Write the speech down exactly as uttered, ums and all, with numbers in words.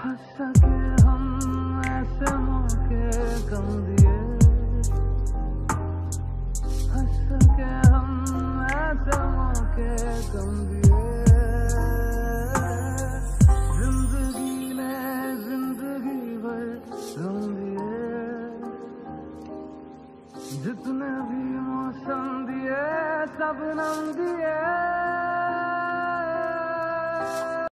हंस सके हम ऐसे मौके कम दिए, हंस सके हम ऐसे मौके कम दिए। जिंदगी ने जिंदगी भर गम दिए, जितने भी मौसम दिए सब नम दिए।